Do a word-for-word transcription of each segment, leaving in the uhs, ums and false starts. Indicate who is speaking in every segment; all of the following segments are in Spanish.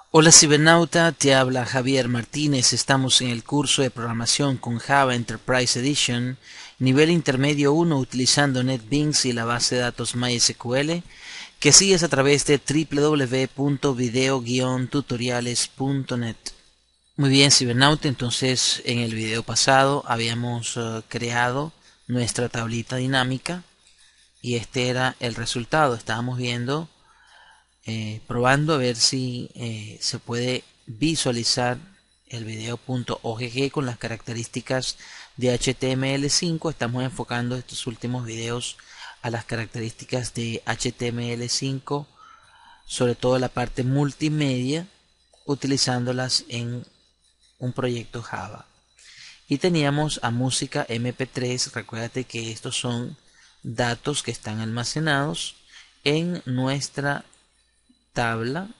Speaker 1: Hola cibernauta, te habla Javier Martínez. Estamos en el curso de programación con Java Enterprise Edition, nivel intermedio uno utilizando NetBeans y la base de datos MySQL, que sigues a través de w w w punto video guion tutoriales punto net. Muy bien cibernauta, entonces en el video pasado habíamos uh, creado nuestra tablita dinámica y este era el resultado. Estábamos viendo Eh, probando a ver si eh, se puede visualizar el video.ogg con las características de H T M L cinco. Estamos enfocando estos últimos videos a las características de H T M L cinco, sobre todo la parte multimedia, utilizándolas en un proyecto Java. Y teníamos a música M P tres. Recuérdate que estos son datos que están almacenados en nuestra tabla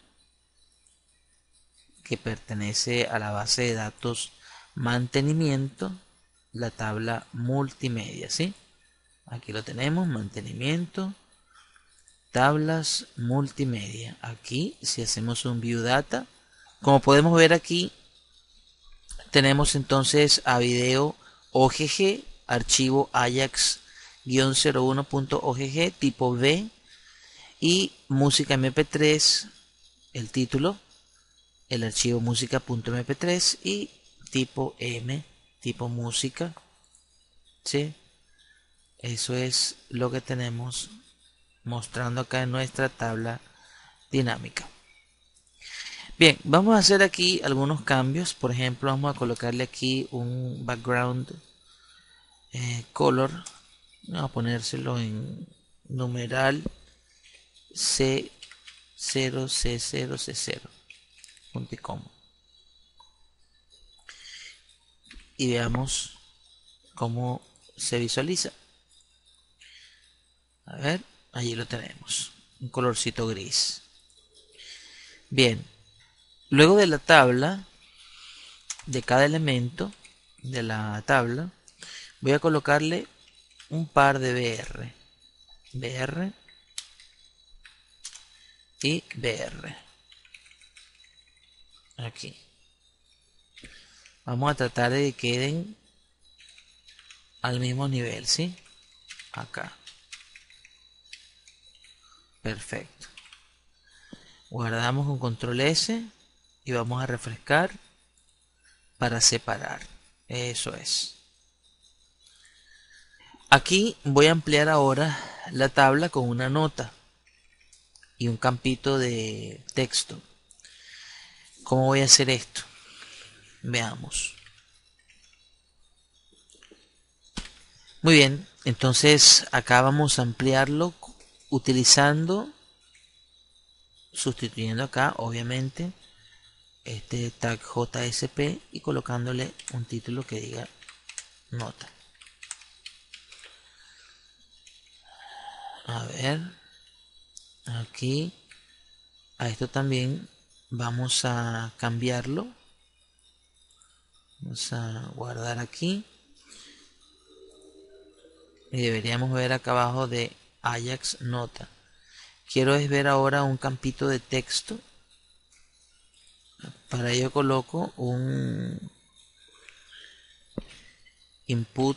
Speaker 1: que pertenece a la base de datos mantenimiento, la tabla multimedia, ¿sí? Aquí lo tenemos, mantenimiento, tablas multimedia. Aquí, si hacemos un view data, como podemos ver aquí, tenemos entonces a video ogg, archivo ajax-cero uno punto ogg tipo B, y música M P tres, el título, el archivo música.mp tres, y tipo M, tipo música, ¿sí? Eso es lo que tenemos mostrando acá en nuestra tabla dinámica. Bien, vamos a hacer aquí algunos cambios. Por ejemplo, vamos a colocarle aquí un background eh, color. Vamos a ponérselo en numeral C cero C cero C cero punto com y veamos cómo se visualiza. A ver, allí lo tenemos, un colorcito gris. Bien, luego de la tabla, de cada elemento de la tabla, voy a colocarle un par de br, br y br. Aquí. Vamos a tratar de que queden al mismo nivel, ¿sí? Acá. Perfecto. Guardamos con control S y vamos a refrescar para separar. Eso es. Aquí voy a ampliar ahora la tabla con una nota y un campito de texto. ¿Cómo voy a hacer esto? Veamos. Muy bien, entonces acá vamos a ampliarlo utilizando, sustituyendo acá obviamente este tag J S P y colocándole un título que diga nota. A ver, aquí a esto también vamos a cambiarlo. Vamos a guardar aquí y deberíamos ver acá abajo de Ajax nota. Quiero es ver ahora un campito de texto. Para ello coloco un input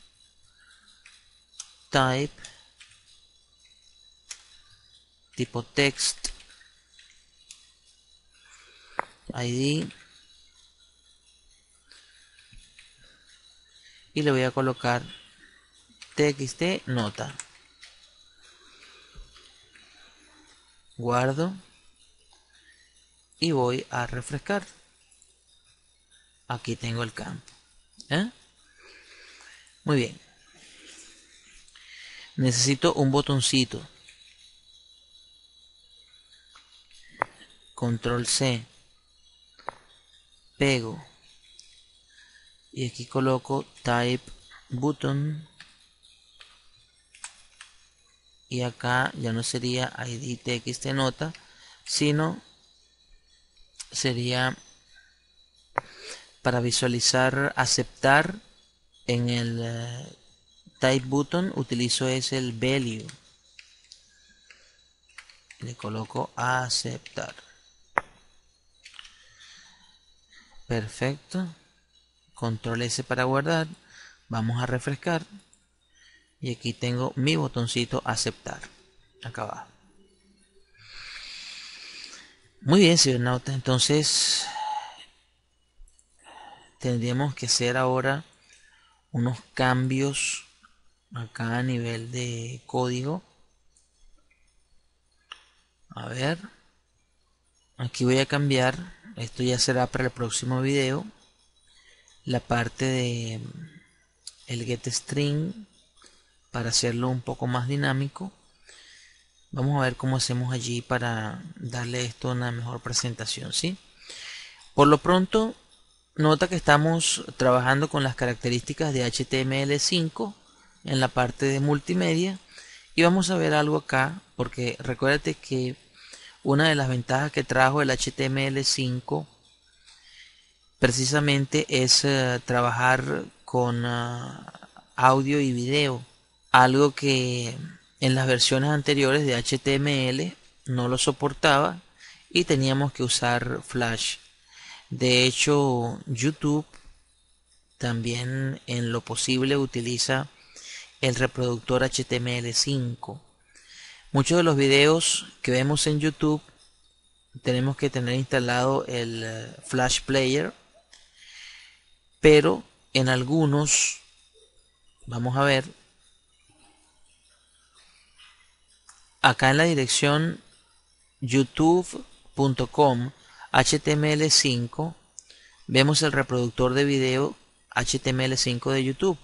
Speaker 1: type tipo text id y le voy a colocar txt nota. Guardo y voy a refrescar. Aquí tengo el campo. ¿Eh? Muy bien. Necesito un botoncito. Control C. Pego. Y aquí coloco type button. Y acá ya no sería id txt nota, sino sería para visualizar aceptar. En el uh, type button utilizo es el value. Le coloco aceptar. Perfecto. Control S para guardar. Vamos a refrescar. Y aquí tengo mi botoncito aceptar. Acá abajo. Muy bien, cibernauta. Entonces tendríamos que hacer ahora unos cambios acá a nivel de código. A ver. Aquí voy a cambiar. Esto ya será para el próximo video. La parte de el getString para hacerlo un poco más dinámico. Vamos a ver cómo hacemos allí para darle esto una mejor presentación, ¿sí? Por lo pronto, nota que estamos trabajando con las características de H T M L cinco en la parte de multimedia y vamos a ver algo acá, porque recuérdate que una de las ventajas que trajo el H T M L cinco precisamente es uh, trabajar con uh, audio y video, algo que en las versiones anteriores de H T M L no lo soportaba y teníamos que usar Flash. De hecho, YouTube también en lo posible utiliza el reproductor H T M L cinco. Muchos de los videos que vemos en YouTube tenemos que tener instalado el Flash Player, pero en algunos, vamos a ver, acá en la dirección youtube punto com H T M L cinco vemos el reproductor de video H T M L cinco de YouTube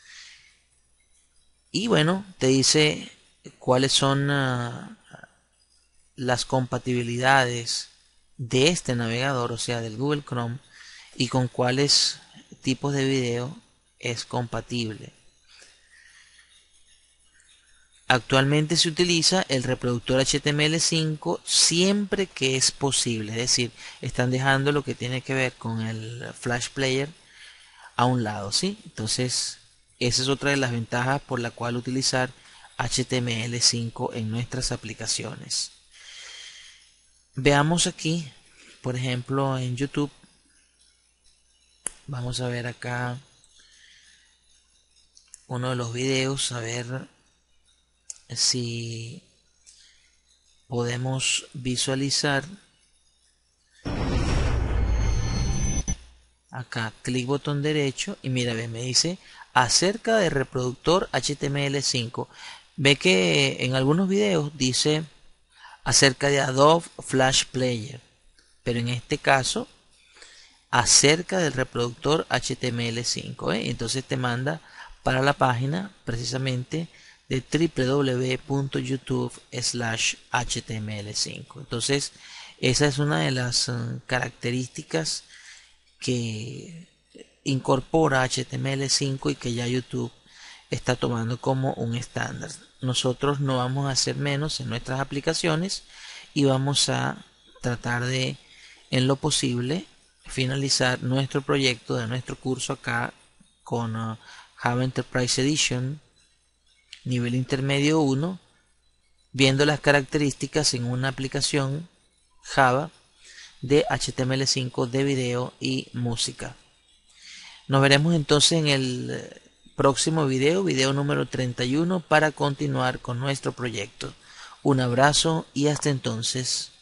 Speaker 1: y bueno, te dice cuáles son uh, las compatibilidades de este navegador, o sea del Google Chrome, y con cuáles tipos de video es compatible. Actualmente se utiliza el reproductor H T M L cinco siempre que es posible, es decir, están dejando lo que tiene que ver con el Flash Player a un lado, ¿sí? Entonces, esa es otra de las ventajas por la cual utilizar H T M L cinco en nuestras aplicaciones. Veamos aquí, por ejemplo, en YouTube. Vamos a ver acá uno de los videos, a ver si podemos visualizar. Acá clic botón derecho y mira, ve, me dice acerca del reproductor H T M L cinco. Ve que en algunos videos dice acerca de Adobe Flash Player, pero en este caso acerca del reproductor H T M L cinco, ¿eh? Entonces te manda para la página precisamente de w w w punto youtube slash H T M L cinco. Entonces esa es una de las uh, características que incorpora H T M L cinco y que ya YouTube está tomando como un estándar. Nosotros no vamos a hacer menos en nuestras aplicaciones y vamos a tratar de, en lo posible, finalizar nuestro proyecto de nuestro curso acá con uh, Java Enterprise Edition nivel intermedio uno, viendo las características en una aplicación Java de H T M L cinco de video y música. Nos veremos entonces en el próximo video, video número treinta y uno, para continuar con nuestro proyecto. Un abrazo y hasta entonces.